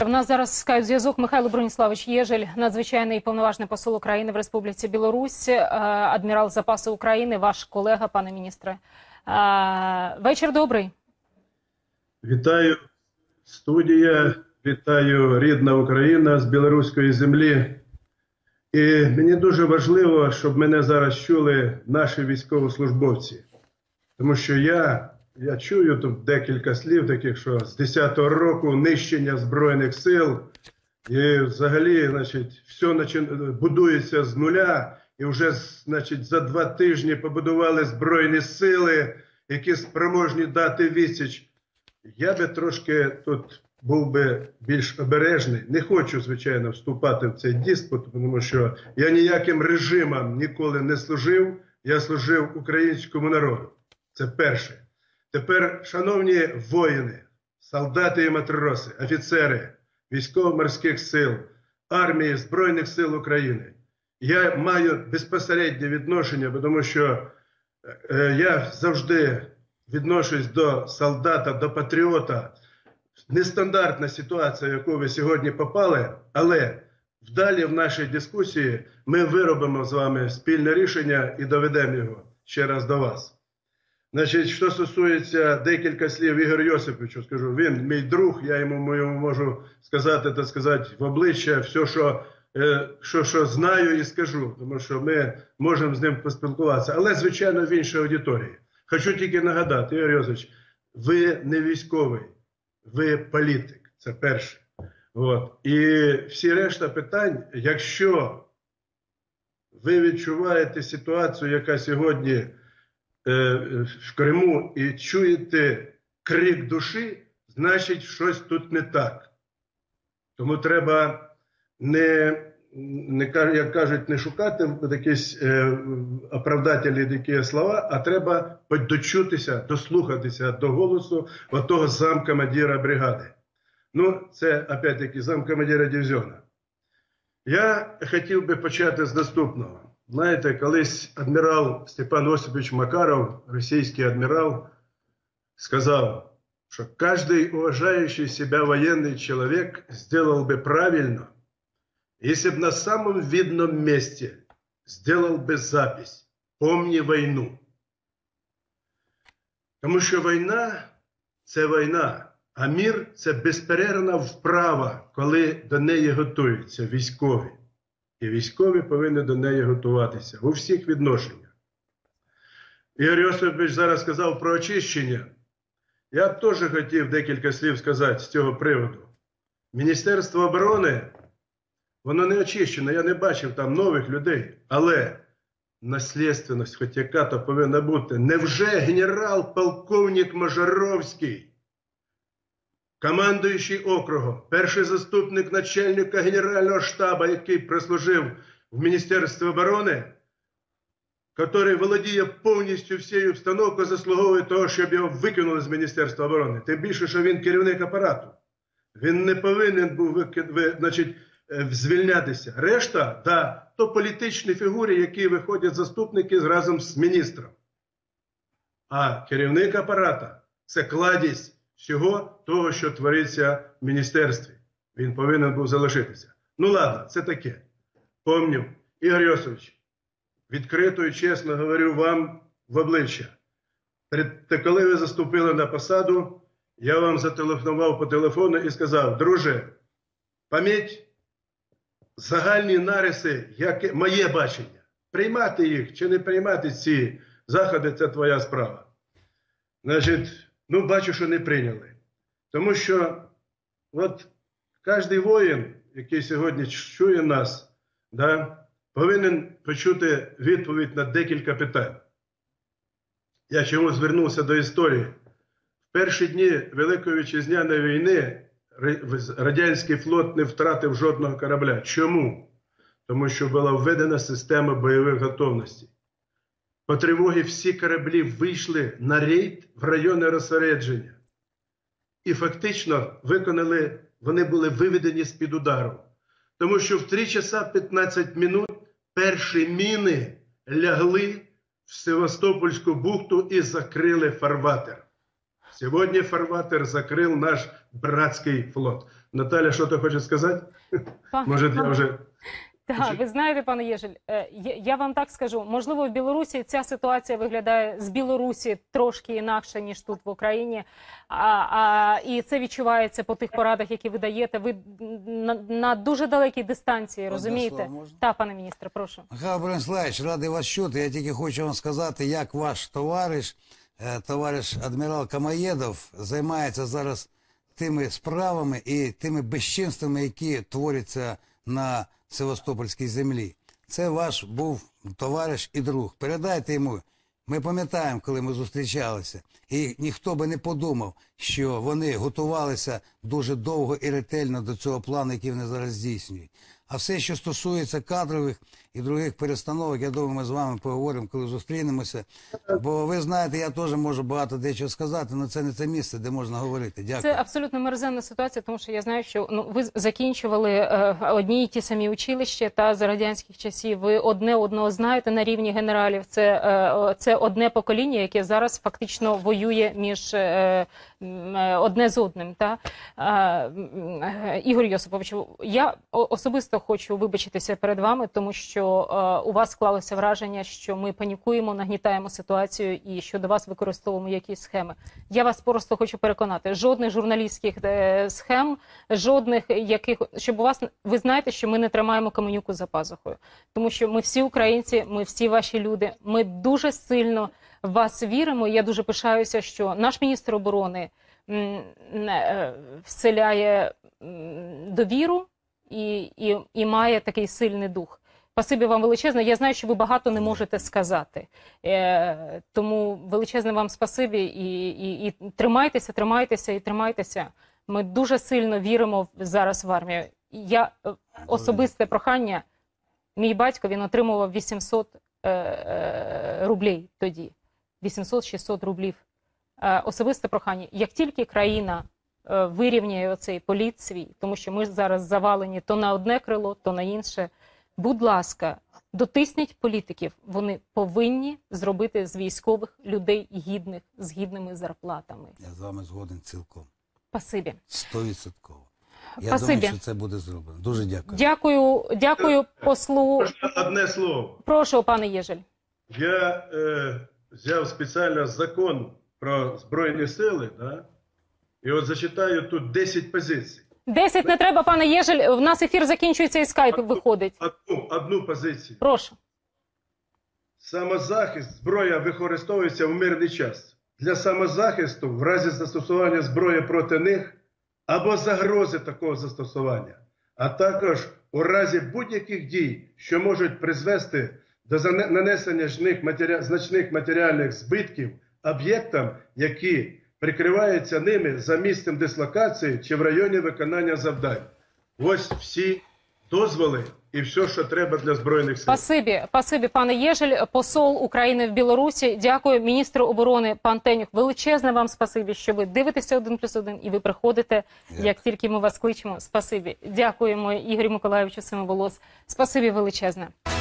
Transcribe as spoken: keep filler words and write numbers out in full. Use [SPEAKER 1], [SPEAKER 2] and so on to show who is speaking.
[SPEAKER 1] В нас зараз скайп-зв'язок Михайло Броніславович Єжель, надзвичайний повноважний посол України в Республіці Білорусь, адмірал запасу України, ваш колега, пане міністре. Вечір добрий.
[SPEAKER 2] Вітаю, студія, вітаю рідна Україна з білоруської землі. І мені дуже важливо, щоб мене зараз чули наші військовослужбовці. Тому що я, я чую тут декілька слів таких, що з десятого року нищення Збройних сил, і взагалі, значить, все будується з нуля, і вже, значить, за два тижні побудували Збройні сили, які спроможні дати відсіч. Я би трошки тут був би більш обережний. Не хочу, звичайно, вступати в цей диспут, тому що я ніяким режимам ніколи не служив, я служив українському народу. Це перше. Тепер, шановні воїни, солдати і матроси, офіцери військово-морських сил, армії, Збройних сил України, я маю безпосереднє відношення, тому що е, я завжди відношусь до солдата, до патріота. Нестандартна ситуація, в яку ви сьогодні попали, але вдалі в нашій дискусії ми виробимо з вами спільне рішення і доведемо його ще раз до вас. Значить, що стосується декілька слів Ігор Йосиповичу, скажу, він мій друг, я йому, йому можу сказати, так сказати, в обличчя все, що, що, що знаю і скажу, тому що ми можемо з ним поспілкуватися, але, звичайно, в іншій аудиторії. Хочу тільки нагадати, Ігор Йосипович, ви не військовий, ви політик, це перше. От. І всі решта питань, якщо ви відчуваєте ситуацію, яка сьогодні в Криму, і чуєте крик душі, значить щось тут не так. Тому треба не, не як кажуть, не шукати якісь е, оправдательні такі слова, а треба дочутися, дослухатися до голосу отого замкомандира бригади. Ну, це, опять-таки, замкомандира дивізіону. Я хотів би почати з наступного. Знаєте, колись адмірал Степан Осипович Макаров, російський адмірал, сказав, что каждый уважающий себя военный человек сделал бы правильно, если бы на самом видном месте сделал бы запись «Помни войну». Тому що війна – це війна, а мир – це безперервна вправа, коли до неї готуються військові. І військові повинні до неї готуватися у всіх відношеннях. Ігор Йосипович зараз сказав про очищення. Я б теж хотів декілька слів сказати з цього приводу. Міністерство оборони, воно не очищено, я не бачив там нових людей. Але наслідственність, хоч яка-то повинна бути. Невже генерал-полковник Можоровський, командуючий округом, перший заступник начальника Генерального штабу, який прослужив в Міністерстві оборони, який володіє повністю всією обстановкою, заслуговує того, щоб його викинули з Міністерства оборони. Тим більше, що він керівник апарату. Він не повинен був значить, звільнятися. Решта, да, то політичні фігури, які виходять заступники разом з міністром. А керівник апарата – це кладість всього того, що твориться в міністерстві. Він повинен був залишитися. Ну ладно, це таке. Помню, Ігор Йосипович, відкрито і чесно говорю вам в обличчя. Коли ви заступили на посаду, я вам зателефонував по телефону і сказав: друже, пам'ять загальні нариси, як моє бачення. Приймати їх чи не приймати ці заходи – це твоя справа. Значить, ну, бачу, що не прийняли. Тому що от кожен воїн, який сьогодні чує нас, да, повинен почути відповідь на декілька питань. Я чому звернувся до історії. В перші дні Великої Вітчизняної війни Радянський флот не втратив жодного корабля. Чому? Тому що була введена система бойових готовностей. По тривогі всі кораблі вийшли на рейд в райони розсередження. І фактично виконали, вони були виведені з-під удару. Тому що в три часа п'ятнадцять минут перші міни лягли в Севастопольську бухту і закрили фарватер. Сьогодні фарватер закрив наш братський флот. Наталя, що ти хочеш сказати?
[SPEAKER 1] Пан-
[SPEAKER 2] Може, я вже...
[SPEAKER 1] Так, ви знаєте, пане Єжель, е, я я вам так скажу, можливо, в Білорусі ця ситуація виглядає з Білорусі трошки інакше, ніж тут в Україні, а, а, і це відчувається по тих порадах, які ви даєте. Ви на, на дуже далекій дистанції, розумієте?
[SPEAKER 3] слово можна?
[SPEAKER 1] Так, пане міністре, прошу.
[SPEAKER 3] Михайло Брониславович, радий вас чути. Я тільки хочу вам сказати, як ваш товариш, е, товариш адмірал Камаєдов, займається зараз тими справами і тими безчинствами, які творяться на Севастопольській землі. Це ваш був товариш і друг. Передайте йому. Ми пам'ятаємо, коли ми зустрічалися. І ніхто би не подумав, що вони готувалися дуже довго і ретельно до цього плану, який вони зараз здійснюють. А все, що стосується кадрових і других перестановок, я думаю, ми з вами поговоримо, коли зустрінемося. Бо ви знаєте, я теж можу багато дечого сказати, але це не це місце, де можна говорити. Дякую.
[SPEAKER 1] Це абсолютно мерзенна ситуація, тому що я знаю, що ну ви закінчували е, одні й ті самі училища та за радянських часів. Ви одне одного знаєте на рівні генералів. Це, е, це одне покоління, яке зараз фактично воює між е, е, одне з одним. Та? Е, е, Ігор Йосиповичу, я особисто хочу вибачитися перед вами, тому що е, у вас склалося враження, що ми панікуємо, нагнітаємо ситуацію і що до вас використовуємо якісь схеми. Я вас просто хочу переконати, жодних журналістських е, схем, жодних яких, щоб у вас, ви знаєте, що ми не тримаємо каменюку за пазухою. Тому що ми всі українці, ми всі ваші люди, ми дуже сильно в вас віримо. Я дуже пишаюся, що наш міністр оборони м, е, вселяє м, довіру і, і, і має такий сильний дух. Спасибі вам величезне. Я знаю, що ви багато не можете сказати. Е, тому величезне вам спасибі і, і, і тримайтеся, тримайтеся і тримайтеся. Ми дуже сильно віримо зараз в армію. Я е, особисте прохання. Мій батько, він отримував вісімсот е, е, рублів тоді. вісімсот-шістсот рублів. Е, особисте прохання. Як тільки країна е, вирівняє оцей політ свій, тому що ми зараз завалені то на одне крило, то на інше, будь ласка, дотисніть політиків. Вони повинні зробити з військових людей гідних, з гідними зарплатами.
[SPEAKER 3] Я з вами згоден цілком.
[SPEAKER 1] Спасибі.
[SPEAKER 3] Стовідсотково. Я
[SPEAKER 1] Спасибі.
[SPEAKER 3] думаю, що це буде зроблено. Дуже дякую.
[SPEAKER 1] Дякую, дякую послу.
[SPEAKER 2] Можна одне слово.
[SPEAKER 1] Прошу, пане Єжель.
[SPEAKER 2] Я е, взяв спеціально закон про Збройні Сили, да? І от зачитаю тут десять позицій.
[SPEAKER 1] Десять не треба, пане Єжель. В нас ефір закінчується і скайп виходить.
[SPEAKER 2] Одну, одну позицію.
[SPEAKER 1] Прошу.
[SPEAKER 2] Самозахист, зброя використовується в мирний час. Для самозахисту в разі застосування зброї проти них або загрози такого застосування, а також у разі будь-яких дій, що можуть призвести до нанесення значних матеріальних збитків об'єктам, які прикриваються ними за місцем дислокації чи в районі виконання завдань. Ось всі дозволи і все, що треба для Збройних Сил.
[SPEAKER 1] Спасибі, спасибі, пане Єжель, посол України в Білорусі. Дякую, міністру оборони пан Тенюк. Величезне вам спасибі, що ви дивитеся один плюс один і ви приходите,
[SPEAKER 3] Дякую.
[SPEAKER 1] як тільки ми вас кличемо. Спасибі. Дякуємо Ігорю Миколайовичу Семиволос. Спасибі величезне.